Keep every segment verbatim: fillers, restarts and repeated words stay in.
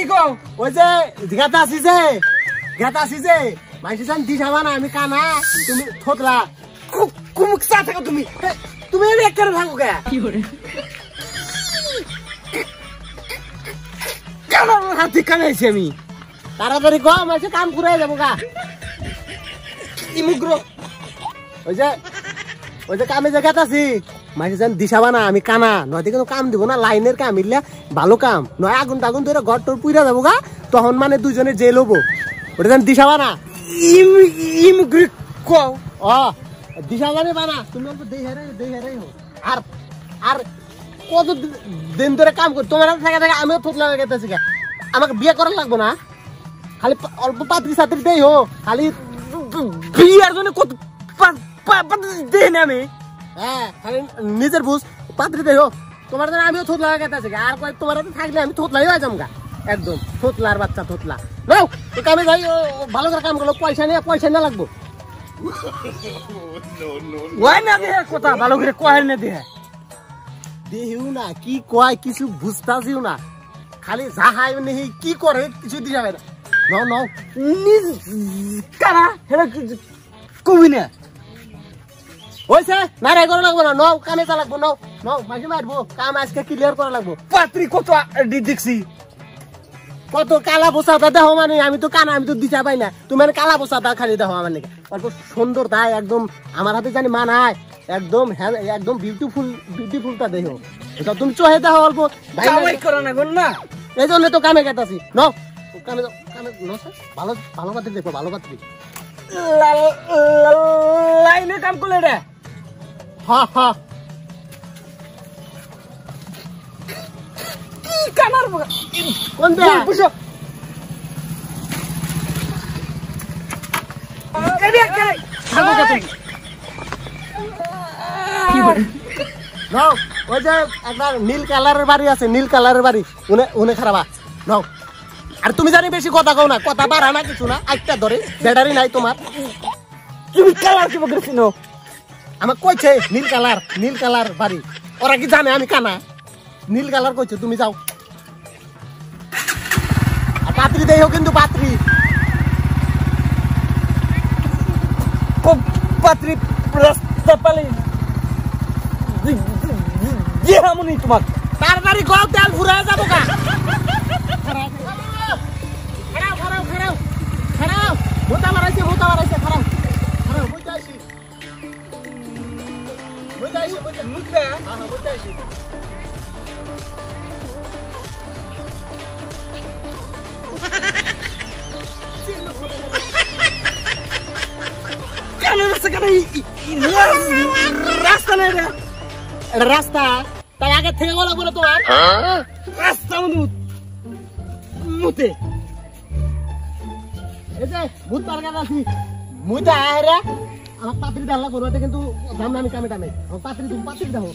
কও ওই যে গাতা আছি যে গাতা আছি যে মাইছে জান দিছাবা না আমি কানা তুমি থতলা কুমুক চা থাকো তুমি তুমি এক করে থাকো কে কি করে কেন হাতি কানাইছি আমি তাড়াতাড়ি কো মাইছে কাম করে যাবো গা ইমুগ্র ওই যে ওই যে কামে যে গাতা আছি মাইছে জান দিছাবা না আমি কানা নয়তো কোনো কাম দিব না লাইনের কাম ইল্লা ভালো কাম নয় আগুন টাগুন ধরে ঘর তোর পুইরা যাবো গা তখন মানে দুজনে জেল হবো ওটা জান দিছাবা না ইম ইমুগ্র কও ও দিশাবানে বানা তুমি অল্প দেই হারে দেই হারে হো আর আর কত দিন ধরে কাম কর তোমার হাতে থাকা থাকা আমিও থতলা হয়ে গেতেছি আমাকে বিয়ে করা লাগবে না খালি অল্প পাত্রী সাত্রী দেই হো খালি বিয়ার জন্য কত দেন আমি হ্যাঁ খালি নিজের বুঝ পাত্রী দেই হো তোমার জন্য আমিও থতলা হয়ে গেতেছি আর কয় তোমার হাতে থাকলে আমি থতলাই হয়ে যাম গা একদম থতলার বাচ্চা থতলা নাও তো কামে যাই ভালো করে কাম করলো পয়সা নিয়ে পয়সা না লাগবো ওই না দে কথা ভালো করে কয় না দে দেহিও না কি কয় কিছু বুঝতাছিও না খালি যাহাই নেহি কি করে কিছু দি যাবে না নাও নাও নিজ কারা হেরা কবি না হইছে না রে করা লাগবো না নাও কামে চা লাগবো নাও নাও মাঝে মারবো কাম আজকে ক্লিয়ার করা লাগবো পাত্রী কত দেখছি কত কালা বসাতা দেখো মানে আমি তো কানা আমি তো দিশা পাই না তুমি কালা বসাতা খালি দেখো আমার নাকি অল্প সুন্দর তাই একদম আমার হাতে জানি মানায় একদম একদম বিউটিফুল বিউটিফুলটা দেখো এটা তুমি চোহে দেখো অল্প কামাই করো না গন না এই জন্য তো কামে গেতাছি নাও কামে কামে নো ভালো ভালো পাত্রী দেখো ভালো পাত্রী লাইনে কাম করলে রে হ্যাঁ হ্যাঁ কানার কোন দে বুঝো এদিকে করে থাকো কে তুমি কি করে নাও ওই যে একটা নীল কালারের বাড়ি আছে নীল কালারের বাড়ি উনি উনি খারাপা নাও আর তুমি জানি বেশি কথা কও না কথা বাড়া না কিছু না একটা ধরে ব্যাটারি নাই তোমার তুমি কালার কি বকরেছ নো আমার কইছে নীল কালার নীল কালার বাড়ি ওরা কি জানে আমি কানা নীল কালার কইছে তুমি যাও আর পাত্রী দেই হোক কিন্তু পাত্রী পাত্রী রাস্তা পালে যে হামনি তোমাক তাড়াতাড়ি গো তেল ফুরায় যাবো গা খারাপ খারাপ খারাপ খারাপ ভূতা মারাইছে ভূতা মারাইছে খারাপ খারাপ ভূতা আইছি ভূতা আইছি ভূতা মুখটা হ্যাঁ হ্যাঁ ভূতা আইছি কেন রাস্তা কেন রাস্তা নাই রে এটা রাস্তা তাই আগে থেকে বলা বলে তোমার রাস্তা মুতে এই যে ভূত তার কাছে আছি মুইটা আরে আমার পাত্রী ডালা করবে কিন্তু দাম আমি কামে টামে আমার পাত্রী তুমি পাত্রী দাও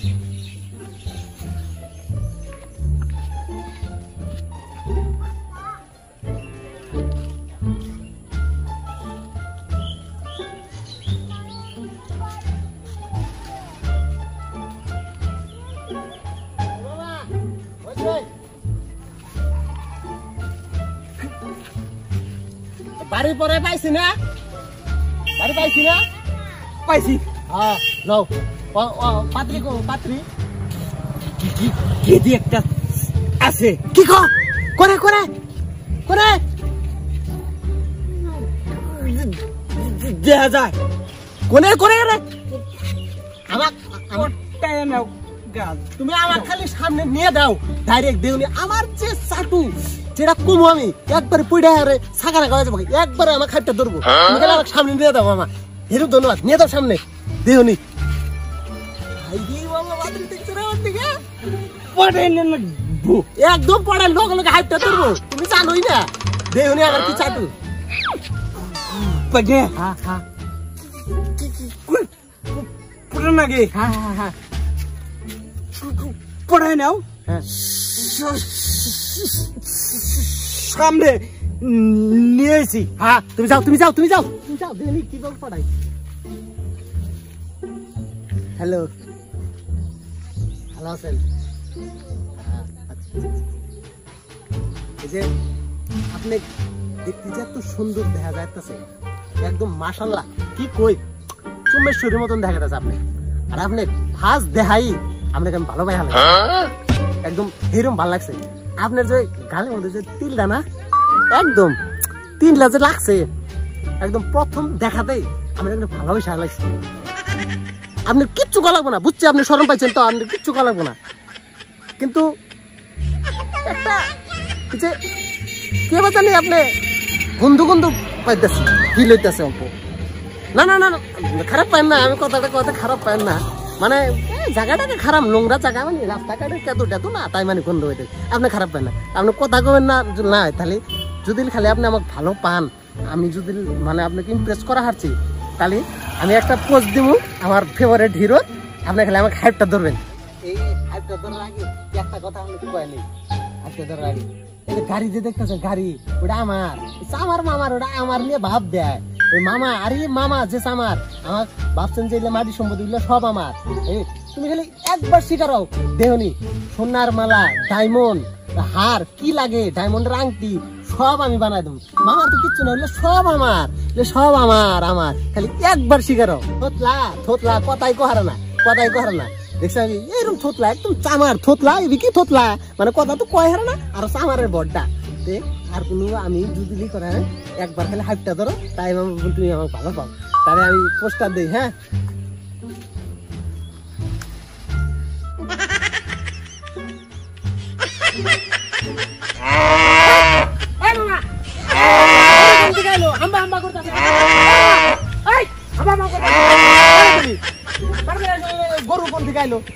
বাড়ি পরে পাইছি না বাড়ি পাইছি না পাইছি হ্যাঁ নাও পাত্রী কো পাত্রী কেদি একটা আছে কি কো করে করে করে দেখা যায় কোনে করে রে আমার আমার টাইম নাও গাল তুমি আমার খালি সামনে নিয়ে দাও ডাইরেক্ট দেউনি আমার যে চাটু যেটা কমু আমি একবারে পুইডা রে সাকানা গাওয়া যাবো একবারে আমার খাটটা ধরবো তুমি খালি আমার সামনে নিয়ে দাও আমার হেরু ধন্যবাদ নিয়ে দাও সামনে দেউনি একদম পড়ার লোক লোক হাইটটা ধরবো তুমি জানোই না দেউনি আমার কি চাটু পাগে হ্যাঁ হ্যাঁ পুরো নাকি হ্যাঁ হ্যাঁ হ্যাঁ পড়াই নাও হ্যাঁ সামনে নিয়ে এসি হ্যাঁ তুমি যাও তুমি যাও তুমি যাও তুমি যাও দেউনি কি বল পড়াই হ্যালো ভালো আছেন এই যে আপনি দেখতে যে এত সুন্দর দেখা যাইতেছে, একদম মাশাআল্লাহ কি কই চুমেশ্বরীর মতন দেখা যাচ্ছে আপনি। আর আপনি ফার্স্ট দেখাই আপনাকে আমি ভালো পাই হালে একদম এরকম ভালো লাগছে। আপনার যে গালের মধ্যে যে তিলটা না একদম তিনটা যে লাগছে একদম প্রথম দেখাতেই আমার একদম ভালোবাসা লাগছে। আপনার কিচ্ছু করা লাগবো না, বুঝছি আপনি শরম পাইছেন তো, আপনার কিচ্ছু করা লাগবো না। কিন্তু একটা যে কে জানি আপনি গন্ধু গন্ধু পাইতেছি, ফিল হইতেছে অল্প। না না না খারাপ পাইন না, আমি কথাটা কথা খারাপ পাইন না, মানে জায়গাটাকে খারাপ নোংরা জায়গা, মানে রাস্তাঘাটে কেত টেতো না, তাই মানে গন্ধ হইতে আপনি খারাপ পাইন না। আপনি কথা কবেন না না, তাহলে যদি খালি আপনি আমাকে ভালো পান, আমি যদি মানে আপনাকে ইমপ্রেস করা হারছি, তাহলে আমি একটা পোস্ট দিব আমার ফেভারিট হিরো, আপনি খালি আমাকে হাইপটা ধরবেন। এই হাইপটা ধরার আগে একটা কথা আপনি কয়নি, হাইপটা ধরার আগে এই গাড়ি যে দেখতেছেন গাড়ি, ওটা আমার আমার মামার, ওটা আমার নিয়ে ভাব দেয় ওই মামা। আরে মামা যে আমার আমার ভাবছেন যে মাটি সম্পত্তি গুলো সব আমার। এই তুমি খালি একবার স্বীকারও দেহনি, সোনার মালা, ডায়মন্ড হার কি লাগে, ডায়মন্ডের আংটি সব আমি বানাই দেবো। মামার তো কিচ্ছু না, সব আমার, সব আমার আমার খালি একবার স্বীকারও। থোতলা থোতলা কথাই কহারে না, কথাই কহারে না, দেখছি আমি এরকম থোতলা একদম চামার থোতলা, এদিকে কি থোতলা মানে কথা তো কয় হারে না, আর চামারের বড্ডা। আর কোনো আমি যদি করে একবার খালি হাইপটা ধরো, তাই তুমি আমাকে ভালো পাও, তাহলে আমি পোস্টার দিই। হ্যাঁ গরু কোন দিকে আইলো,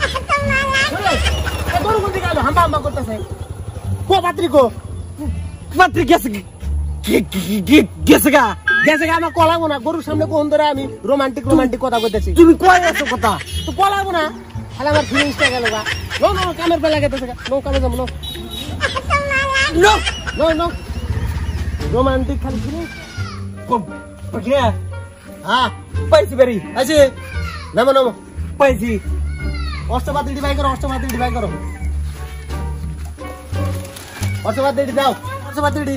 গরু কোন দিকে আইলো হাম্বা হাম্বা করতেছে, কো পাত্রী কো পাত্রী গেছে গেছে গা গেছে গা, আমার কলাবো না, গরুর সামনে কোন ধরে আমি রোমান্টিক রোমান্টিক কথা কইতেছি, তুমি কয় আছো কথা তো কলাবো না, তাহলে আমার ফিলিংসটা গেল গা। নো নো কামের বেলা গেতেছে, নো কামে যাবো, no no no no romantic খালি ফিলিংস। হ্যাঁ পাইছি বেরি আছে, নামো নামো, পাইছি। অষ্টবাদ দিদি ভাই করো, অষ্টবাদ দিদি ভাই করো, অষ্টবাদ দিদি দাও, অষ্টবাদ দিদি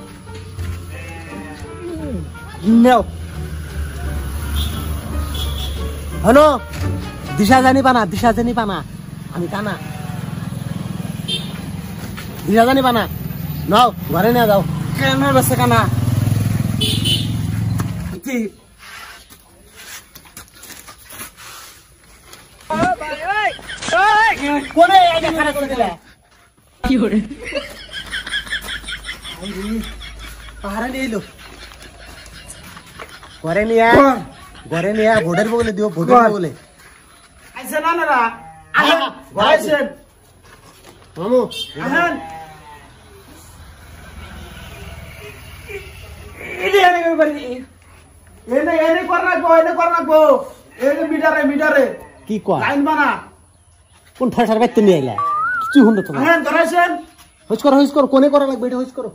নাও। হনো দিশা জানি পানা, দিশা জানি পানা, আমি কানা দিশা জানি পানা, নাও ঘরে নিয়ে যাও। কেন বেছে কানা কি কোনে আইডা খারাপ করে দিলে কি করে পাহাড়ে নিয়ে এলো, ঘরে নিয়ে ঘরে নিয়ে ভোটের বগলে দিও, ভোটের বগলে আইছে না না আহেন আইছেন মামু আহেন এনে এনে করে পারি এনে এনে কর রাখবো, এনে কর রাখবো, এনে মিটারে মিটারে কি কয় লাইন বানা। কোন ঠাসার বাইতে নিয়ে আইলা কিছু হুন্ড তো না, আহেন ধরাইছেন হইস করো হইস করো, কোনে করা লাগবে এটা হইস করো।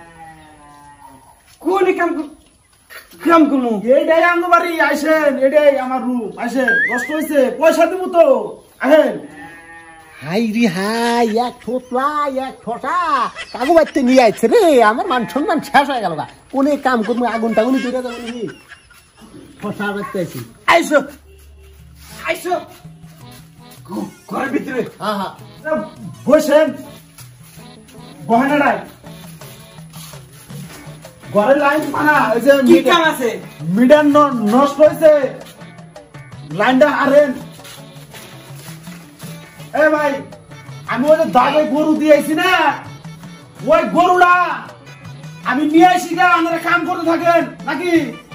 কোন কাম কাম করমু এইটাই আঙ্গ বাড়ি, আইছেন এটাই আমার রুম, আইছেন কষ্ট হইছে পয়সা দিব তো, আহেন। হাই রে হাই, এক ঠোঁটলা এক ঠোঁটা কাগু বাইতে নিয়ে আইছে রে, আমার মান সম্মান শেষ হয়ে গেল গা। কোনে কাম করবো আগুন টাগুনি তুই যাবো নাকি, ঠোঁটা বাইতে আইছি। আইসো আইসো ঘরের ভিতরে হ্যাঁ হ্যাঁ বসেন, গহনাটাই ঘরের লাইন পানা, ওই যে কি কাম আছে মিটার নষ্ট হয়েছে, লাইনটা হারেন। এ ভাই আমি ওই যে দাগে গরু দিয়েছি না, ওই গরুটা আমি নিয়ে আসি গা, আপনারা কাম করতে থাকেন নাকি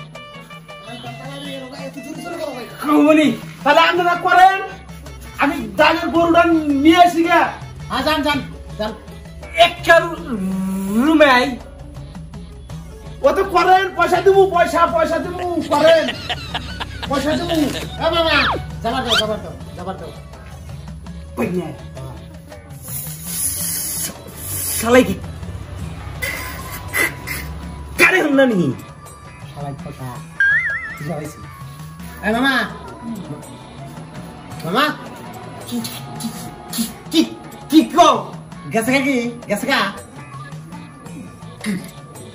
বলি তাহলে আপনারা করেন, আমি দাগের গরুটা নিয়ে আসি গা। হ্যাঁ যান যান যান, একটা রুমে আই ও তো করেন, পয়সা দিব, পয়সা পয়সা দিব, করেন পয়সা দিব। এ মামা যাবার দাও যাবার দাও যাবার দাও। শালাই কি কারে হন না নি শালাই ঠোঁটা তুই যাবাইছি। এ মামা মামা কি কি কও গেছে গা কি গেছে গা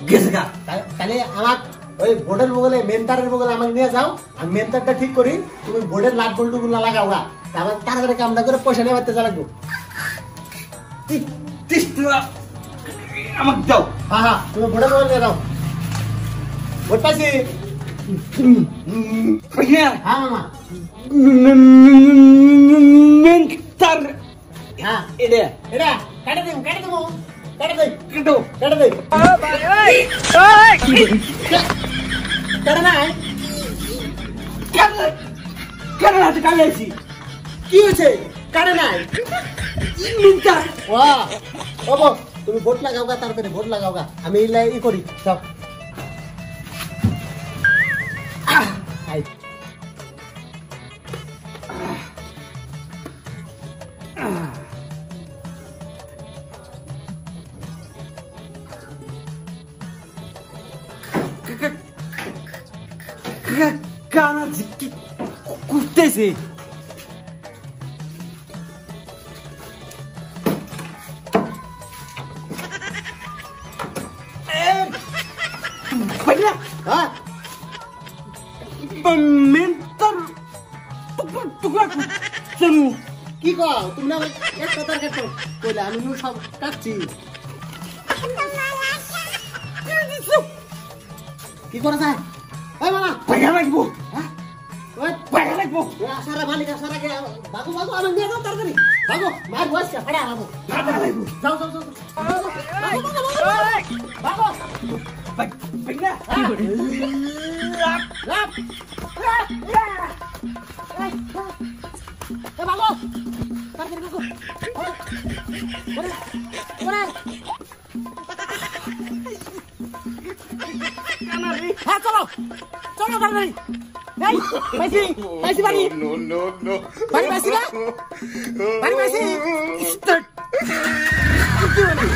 গেছে গা তা- তাহলে আমার ওই বোর্ডের বগলে মেন্টারের বগলে আমাকে নিয়ে যাও আমি মেন্টারটা ঠিক করি তুমি বোর্ডের লাট বল্টু গুলো লাগাও গা তারপর তাড়াতাড়ি কামটা করে পয়সা নিয়ে বাড়তে লাগবো ত্রিশ টাকা আমাকে দাও হ্যাঁ হ্যাঁ তুমি বোর্ডের বগলে নিয়ে যাও বোর্ড পাইছি হ্যাঁ হ্যাঁ মামা তার হ্যাঁ এটা এটা কেটে দিম কেটে দেবো কেটে দেই কেটো কেটে দেই কেটে নাই কেন হাতে কামে আছি কি হয়েছে কাটে নাই মিন্টার ওয়া ওবো তুমি ভোট লাগাও গা তাড়াতাড়ি ভোট লাগাও গা আমি এই লাই- ই করি সব আই কানা কি করতেছে Banyak, হ্যাঁ mentor, tukar tukar semu. কি কও তুমি না আমাকে এক কথা কাটো কইলা আমি নু সব কাটছি কি করে যায় এই মামা Banyak lagi bu, হ্যাঁ ওই banyak lagi bu. সারা মালিক সারা কে বাবু বাবু আমি নিয়ে যাও তাড়াতাড়ি বাবু মার বসে ফড়া বাবু Banyak lagi bu. যাও যাও যাও বাবু Banyak. লাপ এ বাবু তাড়াতাড়ি বাবু ওরে ওরে হ্যাঁ চলো চলো তাড়াতাড়ি এই পাইছি পাইছি বাড়ি No, no, no. বাড়ি পাইছি না বাড়ি পাইছি স্টার্ট